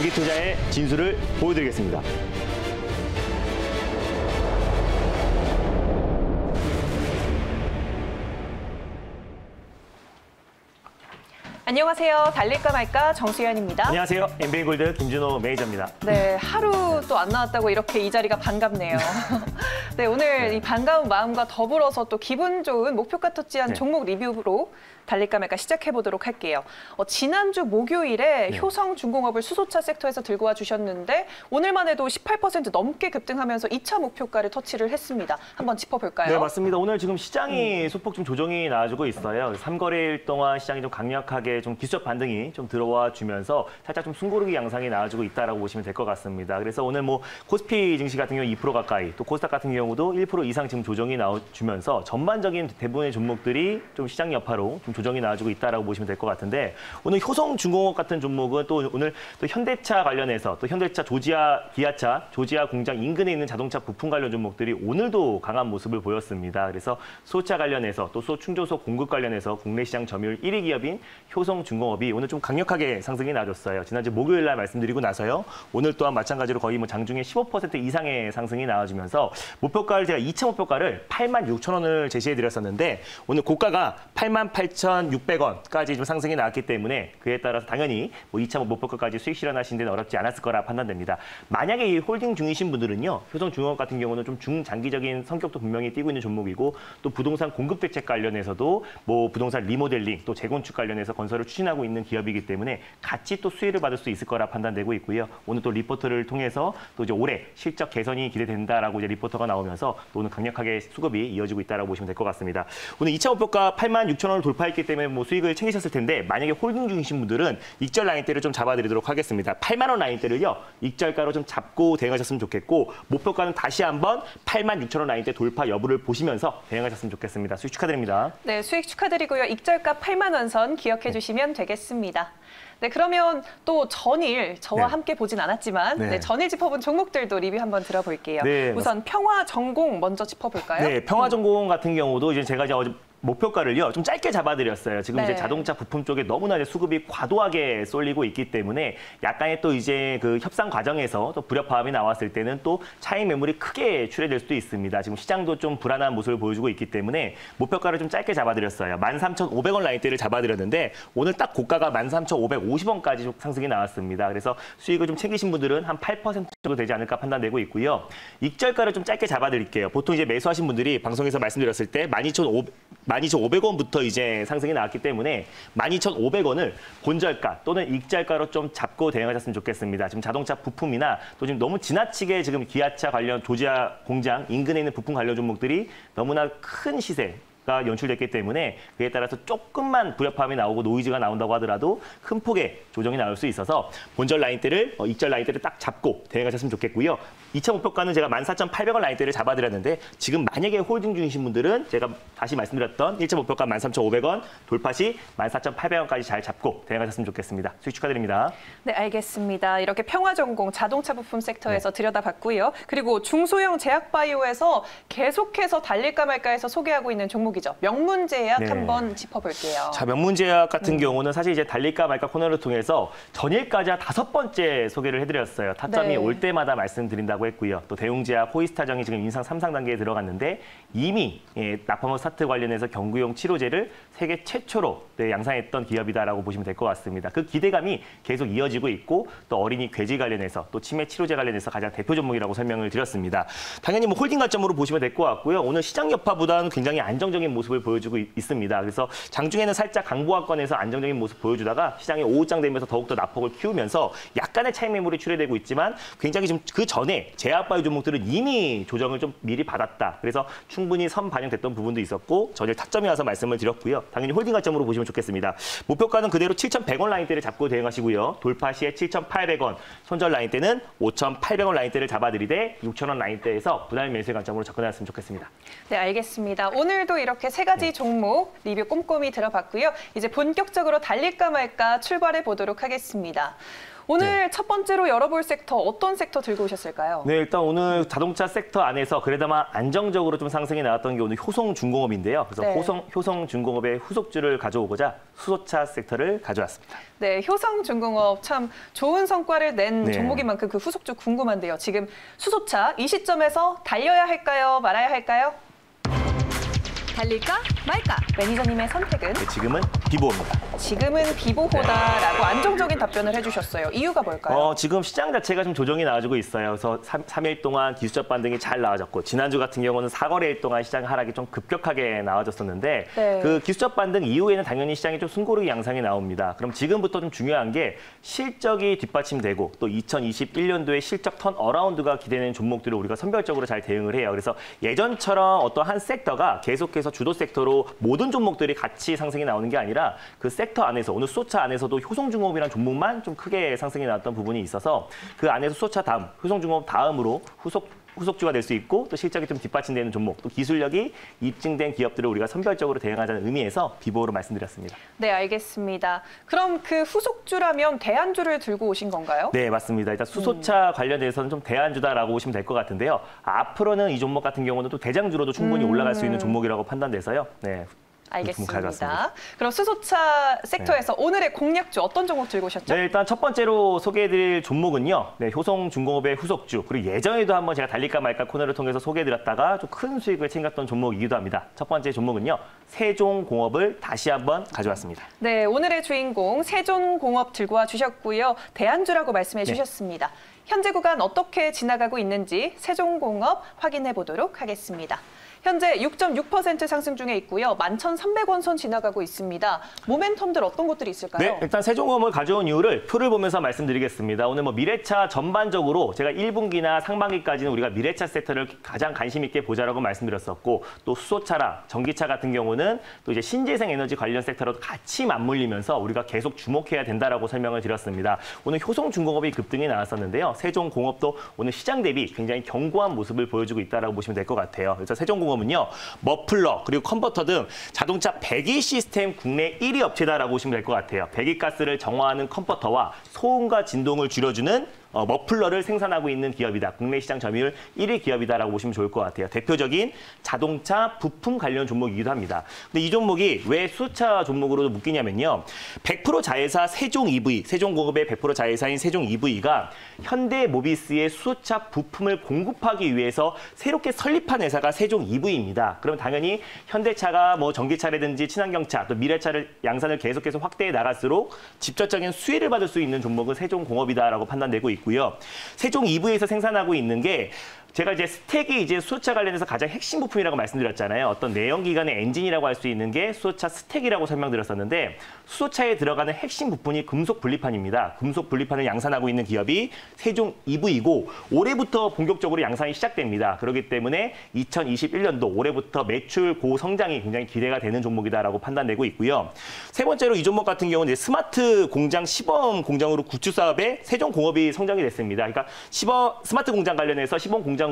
장기투자의 진수를 보여드리겠습니다. 안녕하세요. 달릴까 말까 정수연입니다. 안녕하세요. MBN골드 김준호 매니저입니다. 네, 하루 또 안 나왔다고 이렇게 이 자리가 반갑네요. 네, 오늘 이 반가운 마음과 더불어서 또 기분 좋은 목표가 터치한 종목 리뷰로 달릴까 말까 시작해보도록 할게요. 지난주 목요일에 효성중공업을 수소차 섹터에서 들고 와 주셨는데 오늘만 해도 18% 넘게 급등하면서 2차 목표가를 터치를 했습니다. 한번 짚어볼까요? 네, 맞습니다. 오늘 지금 시장이 소폭 좀 조정이 나와주고 있어요. 3거래일 동안 시장이 좀 강력하게 좀 기술적 반등이 좀 들어와 주면서 살짝 좀 숨고르기 양상이 나와주고 있다라고 보시면 될 것 같습니다. 그래서 오늘 뭐 코스피 증시 같은 경우 2% 가까이, 또 코스닥 같은 경우도 1% 이상 지금 조정이 나와주면서 전반적인 대부분의 종목들이 좀 시장 여파로 좀 조정이 나와주고 있다라고 보시면 될 것 같은데, 오늘 효성중공업 같은 종목은 또 오늘 또 현대차 관련해서 또 현대차 기아차 조지아 공장 인근에 있는 자동차 부품 관련 종목들이 오늘도 강한 모습을 보였습니다. 그래서 수소차 관련해서 또 수소 충전소 공급 관련해서 국내 시장 점유율 1위 기업인 효성중공업이 오늘 좀 강력하게 상승이 나왔어요. 지난주 목요일 날 말씀드리고 나서요. 오늘 또한 마찬가지로 거의 뭐 장중에 15% 이상의 상승이 나와주면서 목표가를 제가 2차 목표가를 86,000원을 제시해드렸었는데 오늘 고가가 88,600원까지 좀 상승이 나왔기 때문에 그에 따라서 당연히 뭐 2차 목표가까지 수익 실현하시는 데는 어렵지 않았을 거라 판단됩니다. 만약에 이 홀딩 중이신 분들은요. 효성중공업 같은 경우는 좀 중장기적인 성격도 분명히 띄고 있는 종목이고 또 부동산 공급 대책 관련해서도 뭐 부동산 리모델링 또 재건축 관련해서 건설을 추진하고 있는 기업이기 때문에 같이 또 수혜를 받을 수 있을 거라 판단되고 있고요. 오늘 또 리포트를 통해서 또 이제 올해 실적 개선이 기대된다라고 이제 리포터가 나오면서 또 오늘 강력하게 수급이 이어지고 있다라고 보시면 될 것 같습니다. 오늘 2차 목표가 86,000원을 돌파했기 때문에 뭐 수익을 챙기셨을 텐데 만약에 홀딩 중이신 분들은 익절 라인대를 좀 잡아드리도록 하겠습니다. 8만 원 라인대를요. 익절가로 좀 잡고 대응하셨으면 좋겠고 목표가는 다시 한번 86,000원 라인대 돌파 여부를 보시면서 대응하셨으면 좋겠습니다. 수익 축하드립니다. 네, 수익 축하드리고요. 익절가 8만 원 선 기억해 주시면 되겠습니다. 네, 그러면 또 전일 저와 함께 보진 않았지만 전일 짚어본 종목들도 리뷰 한번 들어볼게요. 우선 평화전공 먼저 짚어볼까요? 네, 평화전공 같은 경우도 이제 제가 어제 목표가를요 좀 짧게 잡아드렸어요. 지금 이제 자동차 부품 쪽에 너무나 이제 수급이 과도하게 쏠리고 있기 때문에 약간의 또 이제 그 협상 과정에서 또 불협화음이 나왔을 때는 또 차익 매물이 크게 출회될 수도 있습니다. 지금 시장도 좀 불안한 모습을 보여주고 있기 때문에 목표가를 좀 짧게 잡아드렸어요. 13,500원 라인대를 잡아드렸는데 오늘 딱 고가가 13,550원까지 상승이 나왔습니다. 그래서 수익을 좀 챙기신 분들은 한 8% 정도 되지 않을까 판단되고 있고요. 익절가를 좀 짧게 잡아드릴게요. 보통 이제 매수하신 분들이 방송에서 말씀드렸을 때 12,500원부터 이제 상승이 나왔기 때문에 12,500원을 본절가 또는 익절가로 좀 잡고 대응하셨으면 좋겠습니다. 지금 자동차 부품이나 또 지금 너무 지나치게 지금 기아차 관련 조지아 공장 인근에 있는 부품 관련 종목들이 너무나 큰 시세가 연출됐기 때문에 그에 따라서 조금만 불협화음이 나오고 노이즈가 나온다고 하더라도 큰 폭의 조정이 나올 수 있어서 본절 라인대를 익절 라인대를 딱 잡고 대응하셨으면 좋겠고요. 2차 목표가는 제가 14,800원 라인대를 잡아드렸는데 지금 만약에 홀딩 중이신 분들은 제가 다시 말씀드렸던 1차 목표가 13,500원 돌파 시 14,800원까지 잘 잡고 대응하셨으면 좋겠습니다. 수익 축하드립니다. 네, 알겠습니다. 이렇게 평화전공 자동차 부품 섹터에서 들여다봤고요. 그리고 중소형 제약바이오에서 계속해서 달릴까 말까해서 소개하고 있는 종목이죠. 명문제약 한번 짚어볼게요. 자, 명문제약 같은 경우는 사실 이제 달릴까 말까 코너를 통해서 전일까지 5번째 소개를 해드렸어요. 타점이 올 때마다 말씀드린다고 했고요. 또 대웅제약, 호이스타정이 지금 인상 3상 단계에 들어갔는데 이미 나파모 스타트 관련해서 경구용 치료제를 세계 최초로 양산했던 기업이다라고 보시면 될 것 같습니다. 그 기대감이 계속 이어지고 있고 또 어린이 괴질 관련해서 또 치매 치료제 관련해서 가장 대표 종목이라고 설명을 드렸습니다. 당연히 뭐 홀딩 관점으로 보시면 될 것 같고요. 오늘 시장 여파보다는 굉장히 안정적인 모습을 보여주고 있습니다. 그래서 장중에는 살짝 강보합권에서 안정적인 모습 보여주다가 시장이 오후장 되면서 더욱더 낙폭을 키우면서 약간의 차익 매물이 출회되고 있지만 굉장히 좀 그 전에 제약바이오 종목들은 이미 조정을 좀 미리 받았다. 그래서 충분히 선 반영됐던 부분도 있었고 전일 타점이 와서 말씀을 드렸고요. 당연히 홀딩 관점으로 보시면 좋겠습니다. 목표가는 그대로 7,100원 라인대를 잡고 대응하시고요. 돌파 시에 7,800원, 손절 라인대는 5,800원 라인대를 잡아드리되 6,000원 라인대에서 분할 매수의 관점으로 접근하셨으면 좋겠습니다. 네, 알겠습니다. 오늘도 이렇게 세 가지 종목 리뷰 꼼꼼히 들어봤고요. 이제 본격적으로 달릴까 말까 출발해 보도록 하겠습니다. 오늘 첫 번째로 열어볼 섹터 어떤 섹터 들고 오셨을까요? 네, 일단 오늘 자동차 섹터 안에서 그래도만 안정적으로 좀 상승이 나왔던 게 오늘 효성중공업인데요. 그래서 네. 효성중공업의 후속주를 가져오고자 수소차 섹터를 가져왔습니다. 네, 효성중공업 참 좋은 성과를 낸 네. 종목인 만큼 그 후속주 궁금한데요. 지금 수소차 이 시점에서 달려야 할까요? 말아야 할까요? 달릴까 말까? 매니저님의 선택은 네, 지금은 비보입니다. 지금은 비보호다라고 안정적인 답변을 해주셨어요. 이유가 뭘까요? 지금 시장 자체가 좀 조정이 나와주고 있어요. 그래서 3일 동안 기술적 반등이 잘 나와졌고 지난주 같은 경우는 4거래일 동안 시장 하락이 좀 급격하게 나와졌었는데 네. 그 기술적 반등 이후에는 당연히 시장이 좀 숨고르기 양상이 나옵니다. 그럼 지금부터 좀 중요한 게 실적이 뒷받침되고 또 2021년도에 실적 턴 어라운드가 기대되는 종목들을 우리가 선별적으로 잘 대응을 해요. 그래서 예전처럼 어떤 한 섹터가 계속해서 주도 섹터로 모든 종목들이 같이 상승이 나오는 게 아니라 그 섹터 안에서 오늘 수소차 안에서도 효성중공업이라는 종목만 좀 크게 상승이 나왔던 부분이 있어서 그 안에서 수소차 다음, 효성중공업 다음으로 후속주가 될 수 있고 또 실적이 좀 뒷받침되는 종목, 또 기술력이 입증된 기업들을 우리가 선별적으로 대응하자는 의미에서 비보로 말씀드렸습니다. 네, 알겠습니다. 그럼 그 후속주라면 대안주를 들고 오신 건가요? 네, 맞습니다. 일단 수소차 관련해서는 좀 대안주다라고 보시면 될 것 같은데요. 앞으로는 이 종목 같은 경우는 또 대장주로도 충분히 올라갈 수 있는 종목이라고 판단돼서요. 네. 알겠습니다. 그럼 수소차 섹터에서 오늘의 공략주 어떤 종목 들고 오셨죠? 네, 일단 첫 번째로 소개해드릴 종목은요. 네, 효성중공업의 후속주. 그리고 예전에도 한번 제가 달릴까 말까 코너를 통해서 소개해드렸다가 좀 큰 수익을 챙겼던 종목이기도 합니다. 첫 번째 종목은요. 세종공업을 다시 한번 가져왔습니다. 네, 오늘의 주인공 세종공업 들고 와 주셨고요. 대안주라고 말씀해 주셨습니다. 현재 구간 어떻게 지나가고 있는지 세종공업 확인해 보도록 하겠습니다. 현재 6.6% 상승 중에 있고요. 11,300원 선 지나가고 있습니다. 모멘텀들 어떤 것들이 있을까요? 네, 일단 세종공업을 가져온 이유를 표를 보면서 말씀드리겠습니다. 오늘 미래차 전반적으로 제가 1분기나 상반기까지는 우리가 미래차 섹터를 가장 관심 있게 보자라고 말씀드렸었고 또 수소차랑 전기차 같은 경우는 또 이제 신재생 에너지 관련 섹터로도 같이 맞물리면서 우리가 계속 주목해야 된다라고 설명을 드렸습니다. 오늘 효성중공업이 급등이 나왔었는데요. 세종공업도 오늘 시장 대비 굉장히 견고한 모습을 보여주고 있다라고 보시면 될 것 같아요. 그래서 세종공업은요. 머플러 그리고 컨버터 등 자동차 배기 시스템 국내 1위 업체다라고 보시면 될 것 같아요. 배기가스를 정화하는 컨버터와 소음과 진동을 줄여주는 머플러를 생산하고 있는 기업이다. 국내 시장 점유율 1위 기업이다라고 보시면 좋을 것 같아요. 대표적인 자동차 부품 관련 종목이기도 합니다. 근데 이 종목이 왜 수소차 종목으로 묶이냐면요. 100% 자회사 세종 EV, 세종공업의 100% 자회사인 세종 EV가 현대모비스의 수소차 부품을 공급하기 위해서 새롭게 설립한 회사가 세종 EV입니다. 그럼 당연히 현대차가 뭐 전기차라든지 친환경차, 또 미래차를 양산을 계속해서 확대해 나갈수록 직접적인 수혜를 받을 수 있는 종목은 세종공업이다라고 판단되고 있고요. 세종 EV에서 생산하고 있는 게 제가 이제 스택이 이제 수소차 관련해서 가장 핵심 부품이라고 말씀드렸잖아요. 어떤 내연기관의 엔진이라고 할 수 있는 게 수소차 스택이라고 설명드렸었는데 수소차에 들어가는 핵심 부품이 금속 분리판입니다. 금속 분리판을 양산하고 있는 기업이 세종 EV이고 올해부터 본격적으로 양산이 시작됩니다. 그렇기 때문에 2021년도 올해부터 매출 고성장이 굉장히 기대가 되는 종목이다라고 판단되고 있고요. 세 번째로 이 종목 같은 경우는 이제 스마트 공장 시범 공장으로 구축 사업에 세종공업이 선정이 됐습니다. 그러니까 스마트 공장 관련해서 시범 공장으로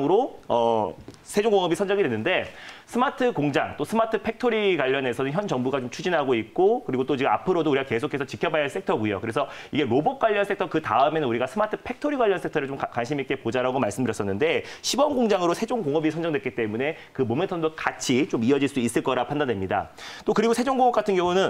세종공업이 선정이 됐는데 스마트 공장 또 스마트 팩토리 관련해서는 현 정부가 좀 추진하고 있고 그리고 또 지금 앞으로도 우리가 계속해서 지켜봐야 할 섹터고요. 그래서 이게 로봇 관련 섹터 그 다음에는 우리가 스마트 팩토리 관련 섹터를 좀 관심 있게 보자라고 말씀드렸었는데 시범 공장으로 세종공업이 선정됐기 때문에 그 모멘텀도 같이 좀 이어질 수 있을 거라 판단됩니다. 또 그리고 세종공업 같은 경우는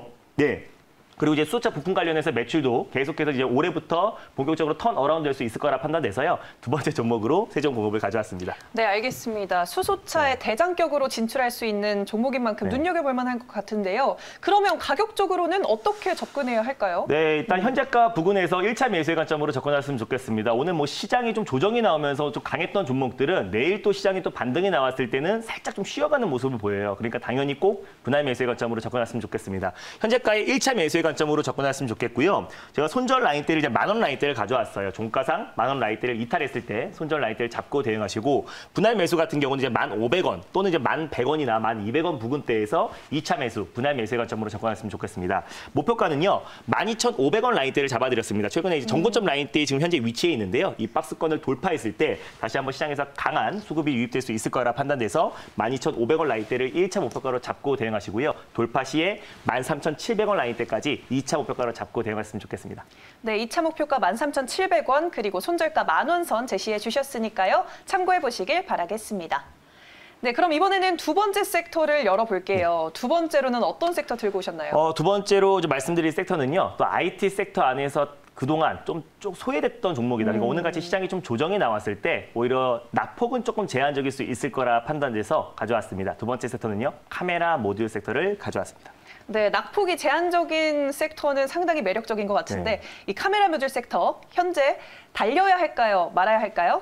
그리고 이제 수소차 부품 관련해서 매출도 계속해서 이제 올해부터 본격적으로 턴 어라운드 될 수 있을 거라 판단돼서요. 두 번째 종목으로 세종공업을 가져왔습니다. 네, 알겠습니다. 수소차의 대장격으로 진출할 수 있는 종목인 만큼 눈여겨볼 만한 것 같은데요. 그러면 가격적으로는 어떻게 접근해야 할까요? 네, 일단 현재가 부근에서 1차 매수의 관점으로 접근했으면 좋겠습니다. 오늘 뭐 시장이 좀 조정이 나오면서 좀 강했던 종목들은 내일 또 시장이 또 반등이 나왔을 때는 살짝 좀 쉬어가는 모습을 보여요. 그러니까 당연히 꼭 분할 매수의 관점으로 접근했으면 좋겠습니다. 현재가의 1차 매수의 관점으로 접근했으면 좋겠고요. 제가 손절 라인대를 이제 10,000원 라인대를 가져왔어요. 종가상 10,000원 라인대를 이탈했을 때 손절 라인대를 잡고 대응하시고 분할 매수 같은 경우는 이제 1,500원 또는 이제 1,100원이나 1,200원 부근대에서 2차 매수, 분할 매수의 관점으로 접근했으면 좋겠습니다. 목표가는요. 12,500원 라인대를 잡아드렸습니다. 최근에 이제 정고점 라인대에 지금 현재 위치해 있는데요. 이 박스권을 돌파했을 때 다시 한번 시장에서 강한 수급이 유입될 수 있을 거라 판단돼서 12,500원 라인대를 1차 목표가로 잡고 대응하시고요. 돌파 시에 13,700원 라인대까지 없이 2차 목표가로 잡고 대응했으면 좋겠습니다. 네, 2차 목표가 13,700원 그리고 손절가 10,000원 선 제시해 주셨으니까요. 참고해 보시길 바라겠습니다. 네, 그럼 이번에는 두 번째 섹터를 열어볼게요. 두 번째로는 어떤 섹터 들고 오셨나요? 두 번째로 좀 말씀드릴 섹터는요. 또 IT 섹터 안에서 그동안 좀 소외됐던 종목이다. 그러니까 오늘같이 시장이 좀 조정이 나왔을 때 오히려 낙폭은 조금 제한적일 수 있을 거라 판단돼서 가져왔습니다. 두 번째 섹터는요. 카메라 모듈 섹터를 가져왔습니다. 네, 낙폭이 제한적인 섹터는 상당히 매력적인 것 같은데 이 카메라 모듈 섹터 현재 달려야 할까요? 말아야 할까요?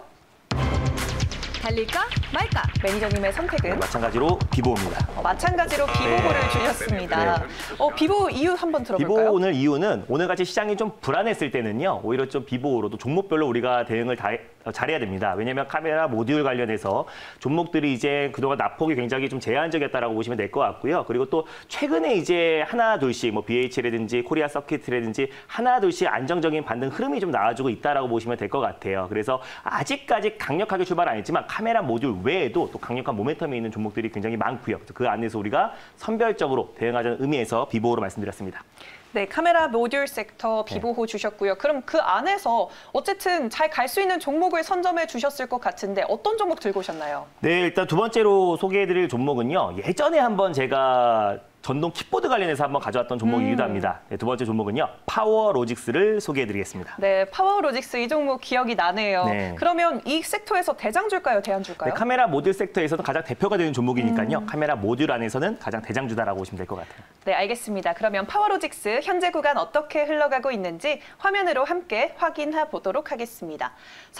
달릴까 말까. 매니저님의 선택은? 마찬가지로 비보입니다. 마찬가지로 비보를 주셨습니다. 비보 이유 한번 들어볼까요? 비보 오늘 이유는 오늘같이 시장이 좀 불안했을 때는요. 오히려 좀 비보로도 종목별로 우리가 대응을 잘해야 됩니다. 왜냐하면 카메라 모듈 관련해서 종목들이 이제 그동안 낙폭이 굉장히 좀 제한적이었다라고 보시면 될 것 같고요. 그리고 또 최근에 이제 하나 둘씩 뭐 BH라든지 코리아 서킷이라든지 하나 둘씩 안정적인 반등 흐름이 좀 나와주고 있다라고 보시면 될 것 같아요. 그래서 아직까지 강력하게 출발 안 했지만 카메라 모듈 외에도 또 강력한 모멘텀이 있는 종목들이 굉장히 많고요. 그 안에서 우리가 선별적으로 대응하자는 의미에서 비보로 말씀드렸습니다. 네, 카메라 모듈 섹터 비보호 주셨고요. 그럼 그 안에서 어쨌든 잘 갈 수 있는 종목을 선점해 주셨을 것 같은데 어떤 종목 들고 오셨나요? 네, 일단 두 번째로 소개해드릴 종목은요. 예전에 한번 제가 전동 킥보드 관련해서 한번 가져왔던 종목이기도 합니다. 네, 두 번째 종목은요. 파워로직스를 소개해드리겠습니다. 네, 파워로직스 이 종목 기억이 나네요. 네. 그러면 이 섹터에서 대장주일까요? 대안주일까요? 네, 카메라 모듈 섹터에서는 가장 대표가 되는 종목이니까요. 카메라 모듈 안에서는 가장 대장주다라고 보시면 될 것 같아요. 네, 알겠습니다. 그러면 파워로직스 현재 구간 어떻게 흘러가고 있는지 화면으로 함께 확인해 보도록 하겠습니다.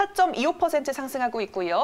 4.25% 상승하고 있고요.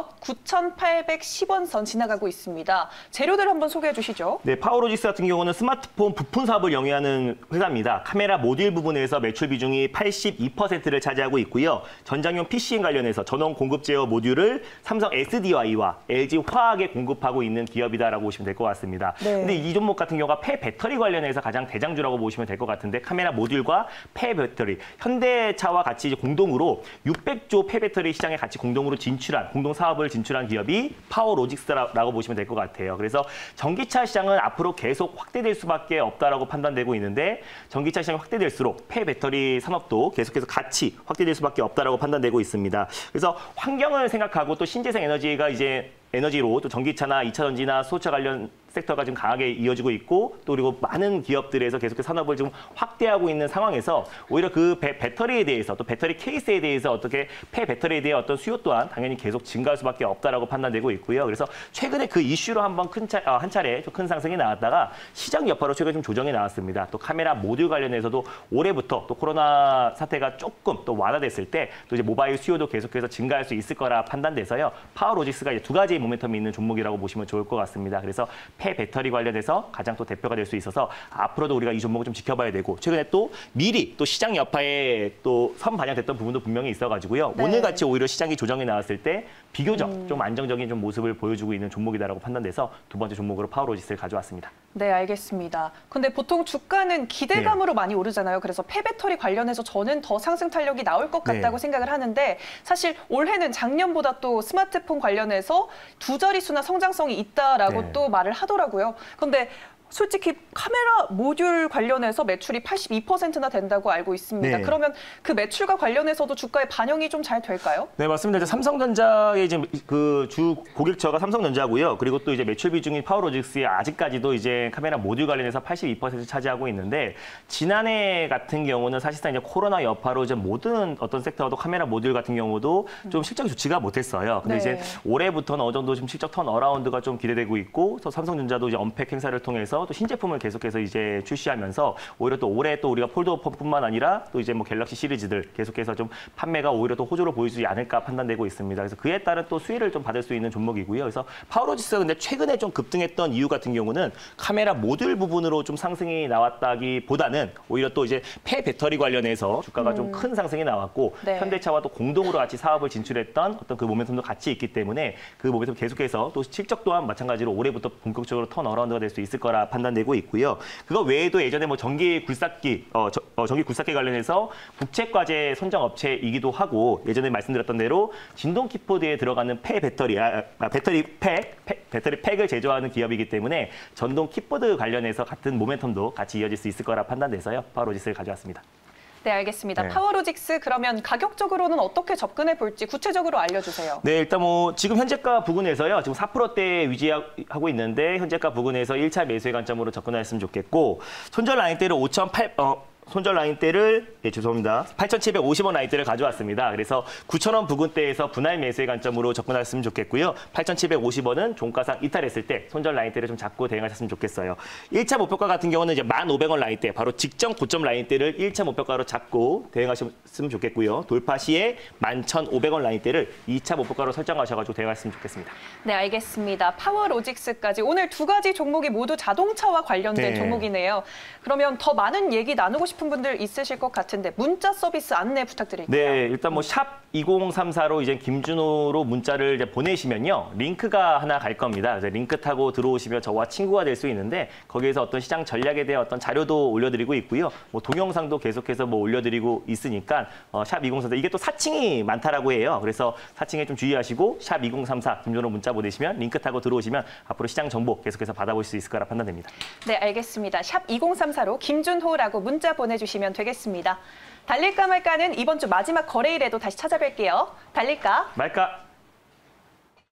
9,810원 선 지나가고 있습니다. 재료들 한번 소개해 주시죠. 네, 파워로직스 같은 경우는 스마트폰 부품 사업을 영위하는 회사입니다. 카메라 모듈 부분에서 매출 비중이 82%를 차지하고 있고요. 전장용 PCM 관련해서 전원 공급 제어 모듈을 삼성 SDI와 LG 화학에 공급하고 있는 기업이다라고 보시면 될 것 같습니다. 네. 근데 이 종목 같은 경우가 폐배터리 관련해서 가장 대장주라고 보시면 될 것 같은데 카메라 모듈과 폐배터리, 현대차와 같이 이제 공동으로 600조 폐배터리 시장에 같이 공동으로 진출한, 공동 사업을 진출한 기업이 파워로직스라고 보시면 될 것 같아요. 그래서 전기차 시장은 앞으로 계속 확대될 수밖에 없다라고 판단되고 있는데 전기차 시장이 확대될수록 폐배터리 산업도 계속해서 같이 확대될 수밖에 없다라고 판단되고 있습니다. 그래서 환경을 생각하고 또 신재생 에너지가 이제 에너지로 또 전기차나 2차 전지나 수소차 관련 섹터가 지금 강하게 이어지고 있고 또 그리고 많은 기업들에서 계속해서 산업을 지금 확대하고 있는 상황에서 오히려 그 배터리에 대해서 또 배터리 케이스에 대해서 어떻게 폐배터리에 대한 어떤 수요 또한 당연히 계속 증가할 수밖에 없다라고 판단되고 있고요. 그래서 최근에 그 이슈로 한번 한 차례 좀 큰 상승이 나왔다가 시장 여파로 최근에 좀 조정이 나왔습니다. 또 카메라 모듈 관련해서도 올해부터 또 코로나 사태가 조금 또 완화됐을 때 또 이제 모바일 수요도 계속해서 증가할 수 있을 거라 판단돼서요. 파워로직스가 이제 두 가지 모멘텀이 있는 종목이라고 보시면 좋을 것 같습니다. 그래서 폐배터리 관련해서 가장 또 대표가 될 수 있어서 앞으로도 우리가 이 종목을 좀 지켜봐야 되고 최근에 또 미리 또 시장 여파에 또 선반영됐던 부분도 분명히 있어가지고요. 네. 오늘같이 오히려 시장이 조정이 나왔을 때 비교적 좀 안정적인 좀 모습을 보여주고 있는 종목이다라고 판단돼서 두 번째 종목으로 파워로직스를 가져왔습니다. 네, 알겠습니다. 근데 보통 주가는 기대감으로 많이 오르잖아요. 그래서 폐배터리 관련해서 저는 더 상승 탄력이 나올 것 같다고 생각을 하는데 사실 올해는 작년보다 또 스마트폰 관련해서 두 자릿수나 성장성이 있다라고 또 말을 하더라고요. 근데 솔직히 카메라 모듈 관련해서 매출이 82%나 된다고 알고 있습니다. 네. 그러면 그 매출과 관련해서도 주가에 반영이 좀 잘 될까요? 네, 맞습니다. 이제 삼성전자의 이제 그 주 고객처가 삼성전자고요. 그리고 또 이제 매출 비중이 파워로직스에 아직까지도 이제 카메라 모듈 관련해서 82% 차지하고 있는데 지난해 같은 경우는 사실상 이제 코로나 여파로 이제 모든 어떤 섹터도 카메라 모듈 같은 경우도 좀 실적이 좋지가 못했어요. 근데 이제 올해부터는 어느 정도 좀 실적 턴 어라운드가 좀 기대되고 있고 또 삼성전자도 이제 언팩 행사를 통해서 또 신제품을 계속해서 이제 출시하면서 오히려 또 올해 또 우리가 폴더폰뿐만 아니라 또 이제 뭐 갤럭시 시리즈들 계속해서 좀 판매가 오히려 또 호조로 보이지 않을까 판단되고 있습니다. 그래서 그에 따른 또 수혜를 좀 받을 수 있는 종목이고요. 그래서 파워로직스가 근데 최근에 좀 급등했던 이유 같은 경우는 카메라 모듈 부분으로 좀 상승이 나왔다기보다는 오히려 또 이제 폐배터리 관련해서 주가가 좀 큰 상승이 나왔고 현대차와 또 공동으로 같이 사업을 진출했던 어떤 그 모멘텀도 같이 있기 때문에 그 모멘텀 계속해서 또 실적 또한 마찬가지로 올해부터 본격적으로 턴 어라운드가 될 수 있을 거라 거라 판단되고 있고요. 그거 외에도 예전에 뭐 전기 굴삭기 관련해서 국책과제 선정 업체이기도 하고 예전에 말씀드렸던 대로 진동 킥보드에 들어가는 배터리 팩을 제조하는 기업이기 때문에 전동 킥보드 관련해서 같은 모멘텀도 같이 이어질 수 있을 거라 판단돼서요. 파워로직스를 가져왔습니다. 네, 알겠습니다. 네. 파워로직스 그러면 가격적으로는 어떻게 접근해 볼지 구체적으로 알려주세요. 네, 일단 뭐 지금 현재가 부근에서요. 지금 4%대 유지하고 있는데 현재가 부근에서 1차 매수의 관점으로 접근하셨으면 좋겠고 손절 라인대를 손절 라인대를 8,750원 라인대를 가져왔습니다. 그래서 9,000원 부근대에서 분할 매수의 관점으로 접근하셨으면 좋겠고요. 8,750원은 종가상 이탈했을 때 손절 라인대를 좀 잡고 대응하셨으면 좋겠어요. 1차 목표가 같은 경우는 이제 1,500원 라인대, 바로 직전 고점 라인대를 1차 목표가로 잡고 대응하셨으면 좋겠고요. 돌파 시에 11,500원 라인대를 2차 목표가로 설정하셔가지고 대응하셨으면 좋겠습니다. 네, 알겠습니다. 파워로직스까지 오늘 두 가지 종목이 모두 자동차와 관련된 네. 종목이네요. 그러면 더 많은 얘기 나누고 싶은 분들 있으실 것 같은데 문자 서비스 안내 부탁드릴게요. 네, 일단 뭐 샵 2034로 이제 김준호로 문자를 이제 보내시면요. 링크가 하나 갈 겁니다. 그래서 링크 타고 들어오시면 저와 친구가 될 수 있는데 거기에서 어떤 시장 전략에 대한 어떤 자료도 올려드리고 있고요. 뭐 동영상도 계속해서 뭐 올려드리고 있으니까 샵 2034 이게 또 사칭이 많다라고 해요. 그래서 사칭에 좀 주의하시고 샵 2034 김준호 문자 보내시면 링크 타고 들어오시면 앞으로 시장 정보 계속해서 받아볼 수 있을 거라 판단됩니다. 네, 알겠습니다. 샵 2034로 김준호라고 문자 보내주시면 되겠습니다. 달릴까 말까는 이번 주 마지막 거래일에도 다시 찾아뵐게요. 달릴까? 말까?